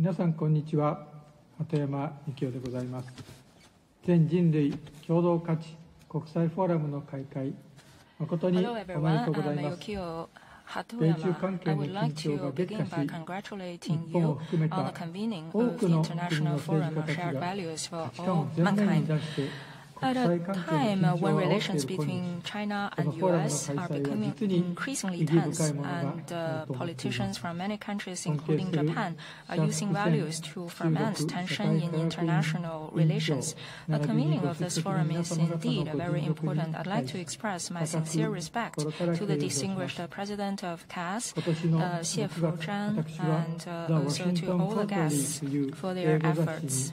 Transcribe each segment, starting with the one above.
皆さんこんにちは。鳩山幹夫でございます。全人類共同価値国際フォーラムの開会、誠におめでとうございます。米中関係の緊張が激化し、日本を含めた多くの国の政治家たちが価値観を前面に出して、 At a time when relations between China and U.S. are becoming increasingly tense, and politicians from many countries, including Japan, are using values to ferment tension in international relations, the convening of this forum is indeed very important. I'd like to express my sincere respect to the distinguished president of CAS, Xie Fuzhan, and also to all the guests for their efforts.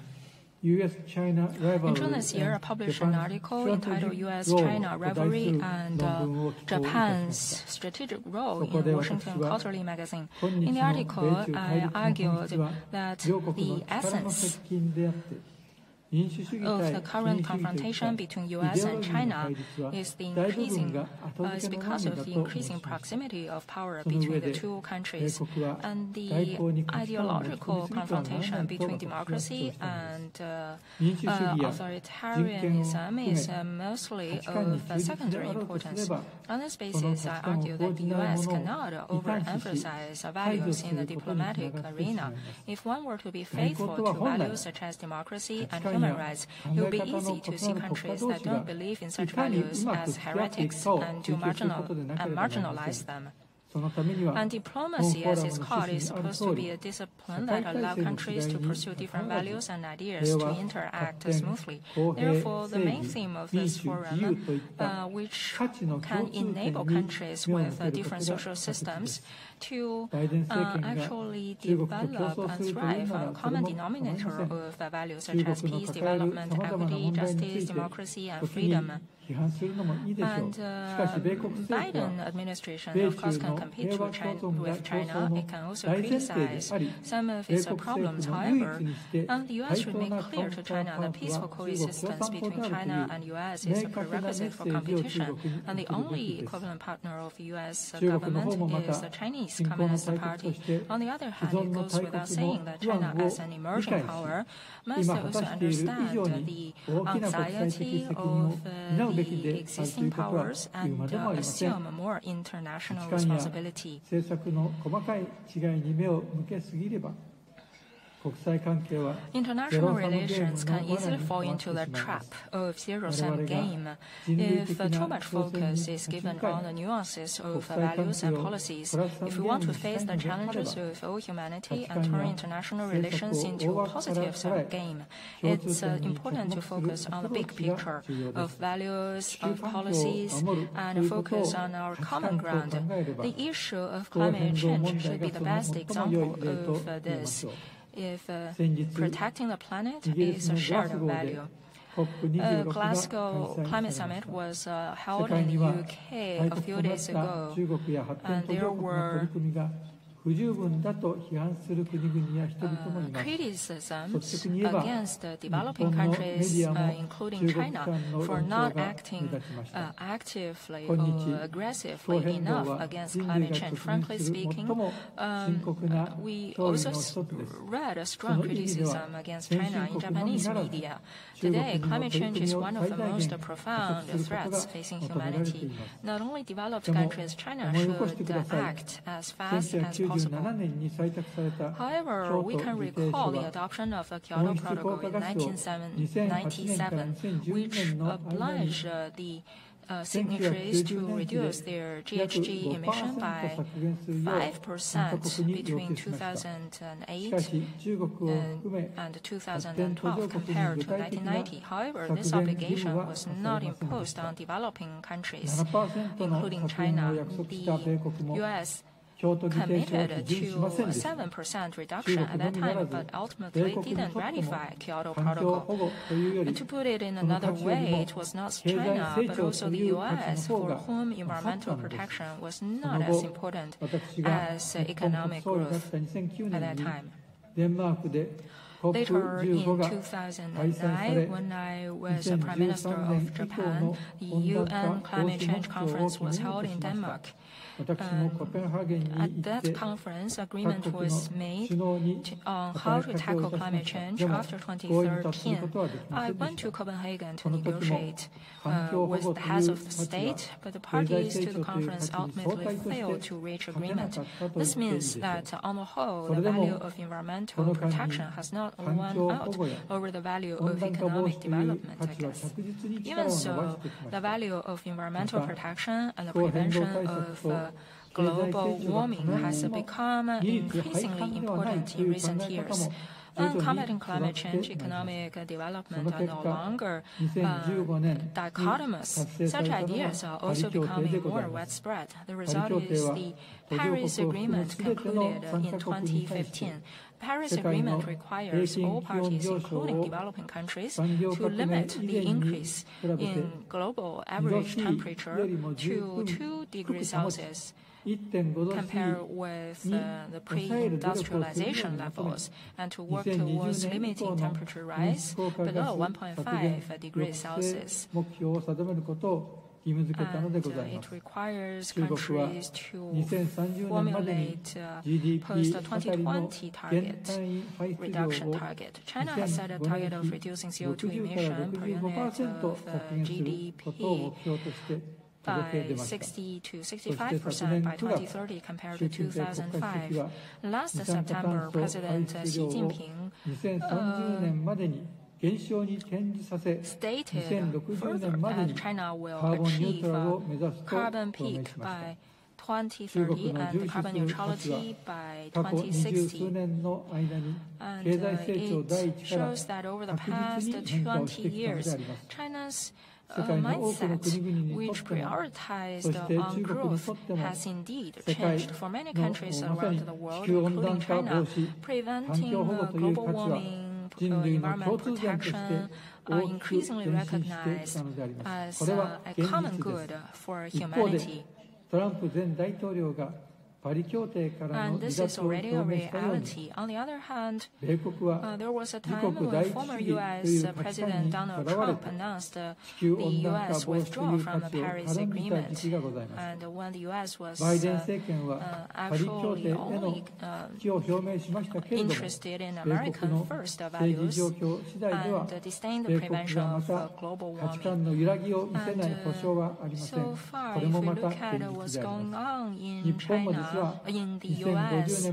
In June this year, I published an article entitled U.S.-China Rivalry and Japan's Strategic Role in Washington Quarterly magazine. In the article, I argued that the essence of the current confrontation between U.S. and China is because of the increasing proximity of power between the two countries, and the ideological confrontation between democracy and authoritarianism is mostly of secondary importance. On this basis, I argue that the U.S. cannot overemphasize values in the diplomatic arena. If one were to be faithful to values such as democracy and human rights, it would be easy to see countries that don't believe in such values as heretics and to marginalize them. And diplomacy, as it's called, is supposed to be a discipline that allows countries to pursue different values and ideas to interact smoothly. Therefore, the main theme of this forum, which can enable countries with different social systems to actually develop and thrive on a common denominator of values such as peace, development, equity, justice, democracy, and freedom. And Biden administration, of course, can compete with China. It can also criticize some of its problems. However, the U.S. should make clear to China that peaceful coexistence between China and U.S. is a prerequisite for competition, and the only equivalent partner of the U.S. government is the Chinese Communist Party. On the other hand, it goes without saying that China, as an emerging power, must also understand the anxiety of the existing powers and assume more international responsibility. International relations can easily fall into the trap of zero-sum game if too much focus is given on the nuances of values and policies. If we want to face the challenges of all humanity and turn international relations into a positive-sum game, it's important to focus on the big picture of values, of policies, and focus on our common ground. The issue of climate change should be the best example of this. If protecting the planet is a shared value. Glasgow Climate Summit was held in the UK a few days ago, and there were criticisms against developing countries, including China, for not acting actively or aggressively enough against climate change. Frankly speaking, we also read a strong criticism against China in Japanese media. Today, climate change is one of the most profound threats facing humanity. Not only developed countries, China should act as fast as possible. However, we can recall the adoption of the Kyoto Protocol in 1997, which obliged the signatories to reduce their GHG emission by 5% between 2008 and 2012 compared to 1990. However, this obligation was not imposed on developing countries, including China. The U.S. committed to a 7% reduction at that time, but ultimately didn't ratify Kyoto Protocol. And to put it in another way, it was not China, but also the U.S. for whom environmental protection was not as important as economic growth at that time. Later in 2009, when I was Prime Minister of Japan, the UN Climate Change Conference was held in Denmark. at that conference, agreement was made on how to tackle climate change after 2013. I went to Copenhagen to negotiate with the heads of the state, but the parties to the conference ultimately failed to reach agreement. This means that, on the whole, the value of environmental protection has not won out over the value of economic development, I guess. Even so, the value of environmental protection and the prevention of global warming has become increasingly important in recent years. Combating climate change, economic development are no longer dichotomous. Such ideas are also becoming more widespread. The result is the Paris Agreement concluded in 2015. The Paris Agreement requires all parties, including developing countries, to limit the increase in global average temperature to 2 degrees Celsius. Compared with the pre-industrialization levels, and to work towards limiting temperature rise below 1.5 degrees Celsius. And it requires countries to formulate post-2020 reduction target. China has set a target of reducing CO2 emission per unit of GDP by 60 to 65% by 2030 compared to 2005. Last September, President Xi Jinping stated further that China will achieve carbon peak by 2030 and carbon neutrality by 2060. And it shows that over the past 20 years, China's mindset, which prioritized on growth, has indeed changed. For many countries around the world, including China, preventing global warming, environmental protection are increasingly recognized as a common good for humanity. And this is already a reality. On the other hand, there was a time when former U.S. President Donald Trump announced the U.S. withdrawal from the Paris Agreement. And when the U.S. was actually only interested in American first values and disdained the prevention of global warming. And so far, if we look at what's going on in China, in the U.S., the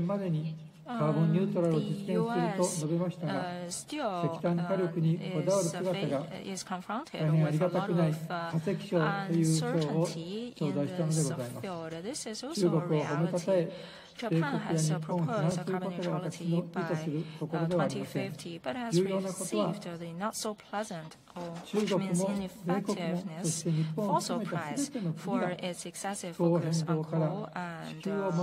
U.S. still is confronted with a lot of uncertainty in this field. This is also a reality. Japan has proposed carbon neutrality by 2050, but has received the not-so-pleasant, which means ineffectiveness, fossil price for its excessive focus on coal and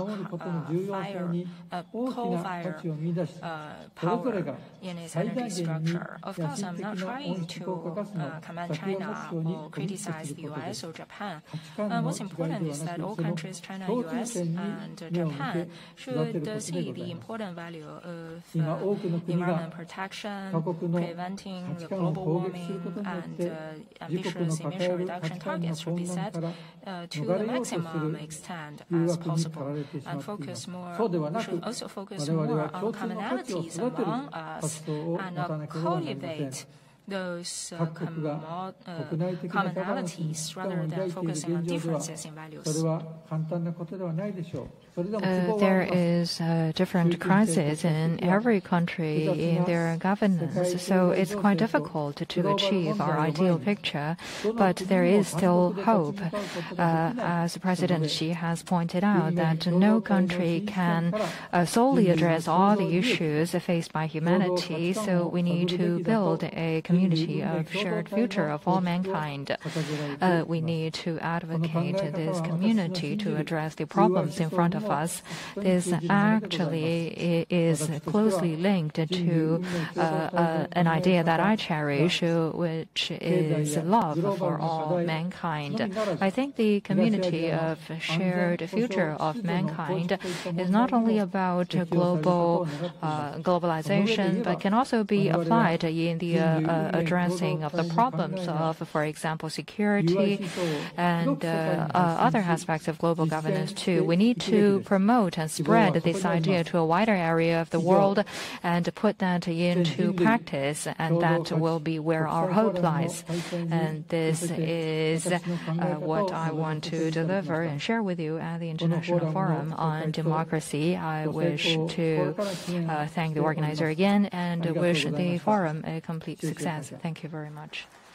coal-fired power in its energy structure. Of course, I'm not trying to commend China or criticize the U.S. or Japan. What's important is that all countries, China, U.S., and Japan, should see the important value of environment protection, preventing the global warming, and ambitious emission reduction targets should be set to the maximum extent as possible, and focus more. We should also focus more on commonalities among us and cultivate those commonalities rather than focusing on differences in values. There is a different crisis in every country in their governance, so it's quite difficult to achieve our ideal picture, but there is still hope. As President Xi has pointed out, that no country can solely address all the issues faced by humanity, so we need to build a community of shared future of all mankind. We need to advocate this community to address the problems in front of us. This actually is closely linked to an idea that I cherish, which is love for all mankind. I think the community of shared future of mankind is not only about globalization, but can also be applied in the addressing of the problems of, for example, security and other aspects of global governance too. We need to promote and spread this idea to a wider area of the world and put that into practice, and that will be where our hope lies. And this is what I want to deliver and share with you at the International Forum on Democracy. I wish to thank the organizer again and wish the forum a complete success. Thank you very much.